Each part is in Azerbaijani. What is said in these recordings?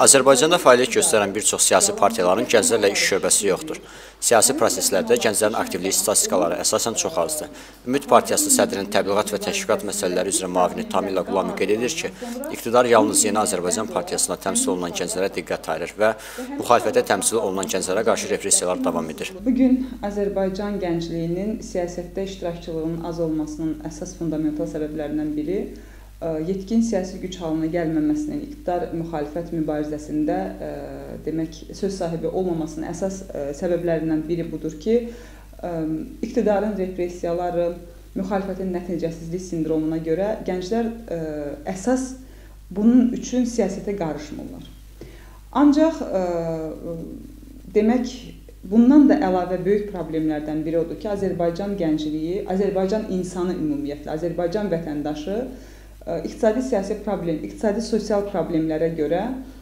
Azərbaycanda fəaliyyət göstərən bir çox siyasi partiyaların gənclərlə iş şöbəsi yoxdur. Siyasi proseslərdə gənclərin aktivliyi statistikaları əsasən çox azdır. Ümid Partiyası sədrinin təbliğat və təşviqat məsələləri üzrə müavini Tamila Qulami qeyd edir ki, iqtidar yalnız Yeni Azərbaycan Partiyasına təmsil olunan gənclərə diqqət ayırır və müxalifətə təmsil olunan gənclərə qarşı repressiyalar davam edir. Bugün Azərbaycan gəncliyinin siyasətdə iştirakçılığının az olmasının əsas fundamental səbəblərindən biri yetkin siyasi güc halına gəlməməsinin, iqtidar müxalifət mübarizəsində demək söz sahibi olmamasının əsas səbəblərindən biri budur ki, iqtidarın repressiyaları, müxalifətin nəticəsizlik sindromuna görə gənclər əsas bunun üçün siyasətə qarışmırlar. Ancaq demək bundan da əlavə böyük problemlərdən biri odur ki, Azərbaycan gəncliyi, Azərbaycan insanı ümumiyyətlə, Azərbaycan vətəndaşı iqtisadi siyasi problem, iqtisadi sosial problemlərə görə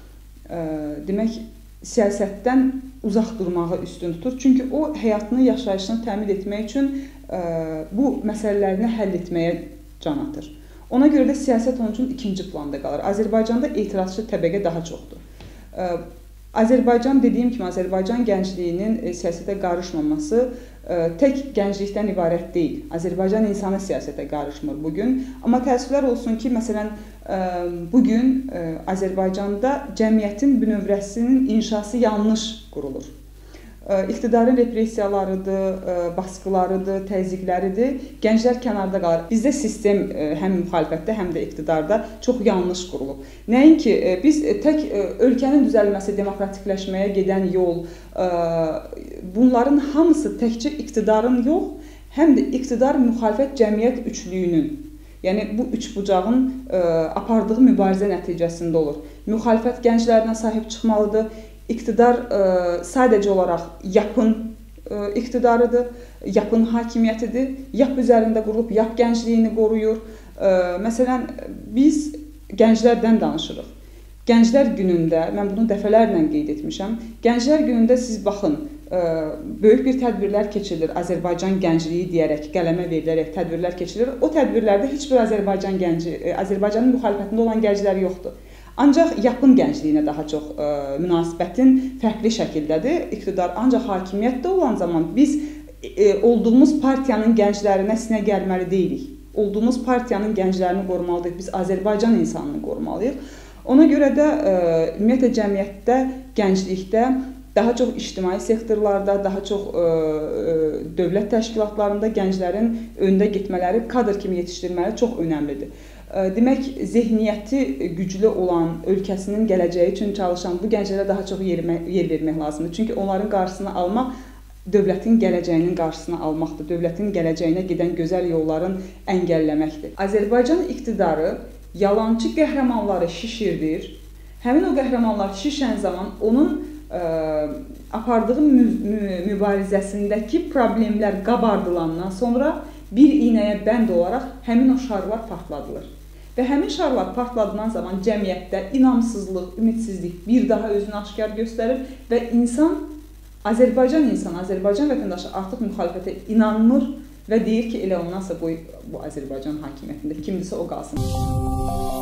demək siyasətdən uzaq durmağı üstün tutur. Çünki o həyatını, yaşayışını təmin etmək üçün bu məsələlərini həll etməyə can atır. Ona görə də siyasət onun üçün ikinci planda qalır. Azərbaycanda etirazçı təbəqə daha çoxdur. Azərbaycan dediyim kimi Azərbaycan gəncliyinin siyasətə qarışmaması tək gənclikdən ibarət deyil. Azərbaycan insanı siyasətə qarışmır bugün. Amma təəssüflər olsun ki, məsələn, bugün Azərbaycanda cəmiyyətin bünövrəsinin inşası yanlış qurulur. İqtidarın repressiyalarıdır, baskılarıdır, təzyiqləridir. Gənclər kənarda qalır. Bizdə sistem həm müxalifətdə, həm də iqtidarda çox yanlış qurulub. Nəinki biz tək ölkənin düzəlməsi, demokratikləşməyə gedən yol, bunların hamısı təkcə iqtidarın yox, həm də iqtidar müxalifət cəmiyyət üçlüyünün, yəni bu üç bucağın apardığı mübarizə nəticəsində olur. Müxalifət gənclərinə sahib çıxmalıdır. İqtidar sadəcə olaraq yapın iqtidarıdır, yapın hakimiyyətidir. Yap üzərində qurulub, yap gəncliyini qoruyur. Məsələn, biz gənclərdən danışırıq. Gənclər günündə, mən bunu dəfələrlə qeyd etmişəm, Gənclər günündə siz baxın, böyük bir tədbirlər keçirilir, Azərbaycan gəncliyi deyərək, qələmə verilərək tədbirlər keçirilir. O tədbirlərdə heç bir Azərbaycan gənci, Azərbaycanın müxalifətində olan gənclər yoxdur. Ancaq yapın gəncliyinə daha çox münasibətin fərqli şəkildədir. İqtidar ancaq hakimiyyətdə olan zaman biz olduğumuz partiyanın gənclərinə sinə gəlməli deyilik. Olduğumuz partiyanın gənclərini qorumalıyıq, biz Azərbaycan insanını qorumalıyıq. Ona görə də ümumiyyətlə cəmiyyətdə, gənclikdə daha çox ictimai sektorlarda, daha çox dövlət təşkilatlarında gənclərin öndə getmələri, kadr kimi yetişdirmələri çox önəmlidir. Demək, zehniyyəti güclü olan, ölkəsinin gələcəyi üçün çalışan bu gənclərə daha çox yer vermək lazımdır. Çünki onların qarşısını almaq dövlətin gələcəyinin qarşısını almaqdır, dövlətin gələcəyinə gedən gözəl yolların əngəlləməkdir. Azərbaycan iqtidarı yalançı qəhrəmanları şişirdir. Həmin o qəhrəmanlar şişən zaman onun apardığı mübarizəsindəki problemlər qabardılandan sonra bir iynəyə bənd olaraq həmin o şarlar partladılır. Və həmin şarlar partladılan zaman cəmiyyətdə inamsızlıq, ümidsizlik bir daha özünü aşkar göstərir və insan, Azərbaycan insanı, Azərbaycan vətəndaşı artıq müxalifətə inanmır və deyir ki, elə olmazsa bu Azərbaycan hakimiyyətində kimdirsə o qalsın.